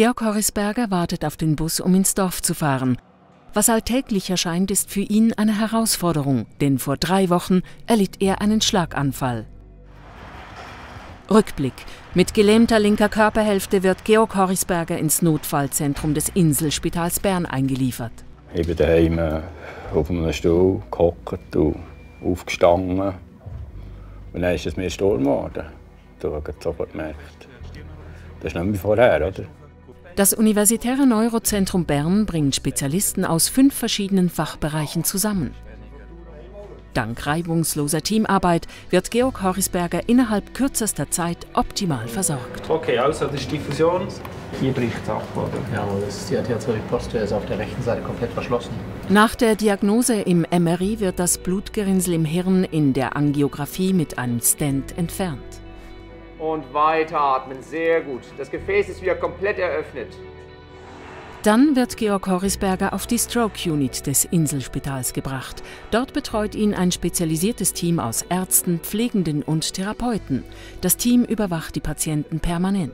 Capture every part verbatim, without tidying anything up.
Georg Horisberger wartet auf den Bus, um ins Dorf zu fahren. Was alltäglich erscheint, ist für ihn eine Herausforderung, denn vor drei Wochen erlitt er einen Schlaganfall. Rückblick. Mit gelähmter linker Körperhälfte wird Georg Horisberger ins Notfallzentrum des Inselspitals Bern eingeliefert. Ich bin daheim auf einem Stuhl gehockt und aufgestanden. Und dann ist es mir Sturm geworden. Da habe ich sofort gemerkt. Das ist nicht wie vorher, oder? Das Universitäre Neurozentrum Bern bringt Spezialisten aus fünf verschiedenen Fachbereichen zusammen. Dank reibungsloser Teamarbeit wird Georg Horisberger innerhalb kürzester Zeit optimal versorgt. Okay, also das ist Diffusion. Hier bricht es ab, oder? Ja, das die Arterioposterior ist auf der rechten Seite komplett verschlossen. Nach der Diagnose im M R I wird das Blutgerinnsel im Hirn in der Angiografie mit einem Stent entfernt. Und weiteratmen, sehr gut. Das Gefäß ist wieder komplett eröffnet. Dann wird Georg Horisberger auf die Stroke Unit des Inselspitals gebracht. Dort betreut ihn ein spezialisiertes Team aus Ärzten, Pflegenden und Therapeuten. Das Team überwacht die Patienten permanent.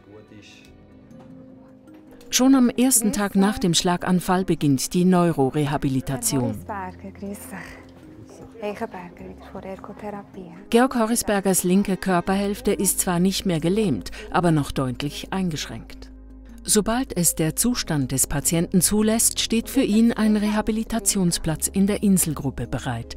Schon am ersten Tag nach dem Schlaganfall beginnt die Neurorehabilitation. Georg Horisbergers linke Körperhälfte ist zwar nicht mehr gelähmt, aber noch deutlich eingeschränkt. Sobald es der Zustand des Patienten zulässt, steht für ihn ein Rehabilitationsplatz in der Inselgruppe bereit.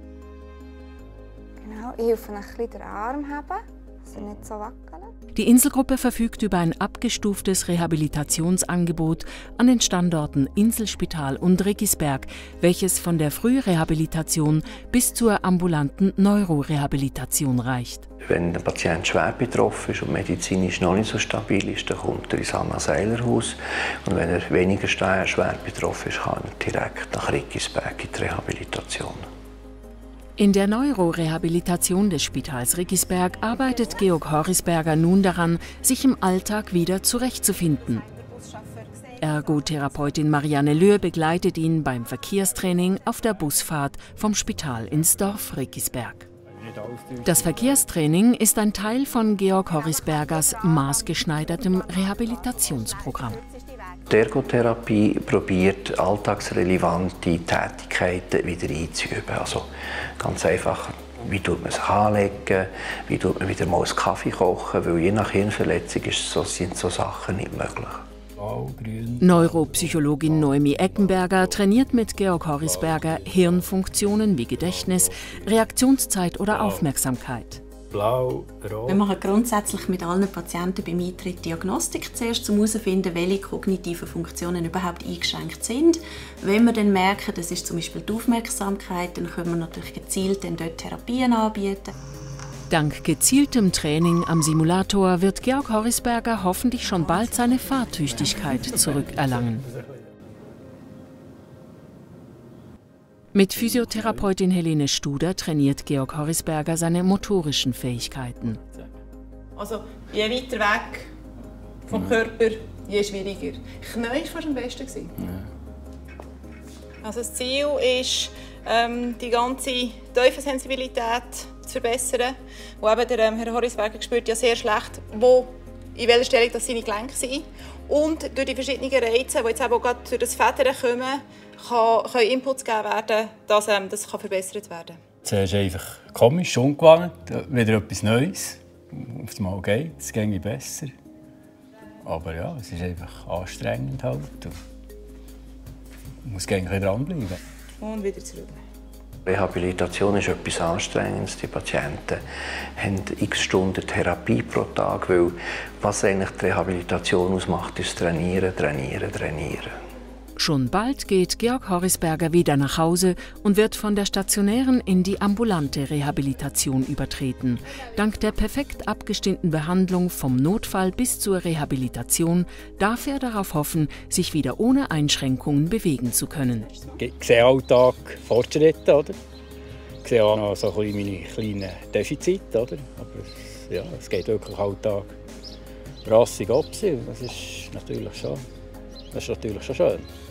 Genau, ich helfe ein bisschen den Arm haben, dass er nicht so wackelt. Die Inselgruppe verfügt über ein abgestuftes Rehabilitationsangebot an den Standorten Inselspital und Riggisberg, welches von der Frührehabilitation bis zur ambulanten Neurorehabilitation reicht. Wenn der Patient schwer betroffen ist und medizinisch noch nicht so stabil ist, dann kommt er ins Anna-Seiler-Haus. Und wenn er weniger schwer betroffen ist, kann er direkt nach Riggisberg in die Rehabilitation. In der Neurorehabilitation des Spitals Riggisberg arbeitet Georg Horisberger nun daran, sich im Alltag wieder zurechtzufinden. Ergotherapeutin Marianne Löhr begleitet ihn beim Verkehrstraining auf der Busfahrt vom Spital ins Dorf Riggisberg. Das Verkehrstraining ist ein Teil von Georg Horisbergers maßgeschneidertem Rehabilitationsprogramm. Die Ergotherapie probiert, alltagsrelevante Tätigkeiten wieder einzuüben. Also ganz einfach, wie tut man sich anlegen, wie tut man wieder mal einen Kaffee kochen, weil je nach Hirnverletzung ist so, sind so Sachen nicht möglich. Neuropsychologin Noemi Eckenberger trainiert mit Georg Horisberger Hirnfunktionen wie Gedächtnis, Reaktionszeit oder Aufmerksamkeit. Wir machen grundsätzlich mit allen Patienten beim Eintritt Diagnostik zuerst, um herauszufinden, welche kognitiven Funktionen überhaupt eingeschränkt sind. Wenn wir dann merken, das ist zum Beispiel die Aufmerksamkeit, dann können wir natürlich gezielt dann dort Therapien anbieten. Dank gezieltem Training am Simulator wird Georg Horisberger hoffentlich schon bald seine Fahrtüchtigkeit zurückerlangen. Mit Physiotherapeutin Helene Studer trainiert Georg Horisberger seine motorischen Fähigkeiten. Also je weiter weg vom Körper, je schwieriger. Knie war fast am besten. Also das Ziel ist, ähm, die ganze Tiefensensibilität zu verbessern. Wo eben der ähm, Herr Horisberger spürt ja sehr schlecht, wo, in welcher Stellung das seine Gelenke sind. Und durch die verschiedenen Reize, die jetzt eben auch gerade durch das Federn kommen, kann, können Inputs gegeben werden, dass ähm, das kann verbessert werden kann. Es ist einfach komisch, ungewohnt, wieder etwas Neues. Auf einmal geht es, es ginge besser. Aber ja, es ist einfach anstrengend halt. Man muss gegen dranbleiben. Und wieder zurück. Rehabilitation ist etwas Anstrengendes. Die Patienten haben x Stunden Therapie pro Tag, weil was eigentlich die Rehabilitation ausmacht, ist Trainieren, Trainieren, Trainieren. Schon bald geht Georg Horisberger wieder nach Hause und wird von der stationären in die ambulante Rehabilitation übertreten. Dank der perfekt abgestimmten Behandlung vom Notfall bis zur Rehabilitation darf er darauf hoffen, sich wieder ohne Einschränkungen bewegen zu können. Ich sehe Alltag Fortschritte, oder? Ich sehe auch noch so ein bisschen meine kleinen Defizite, oder? Aber ja, es geht wirklich Alltag rassig ab. Das ist natürlich schon, das ist natürlich schon schön.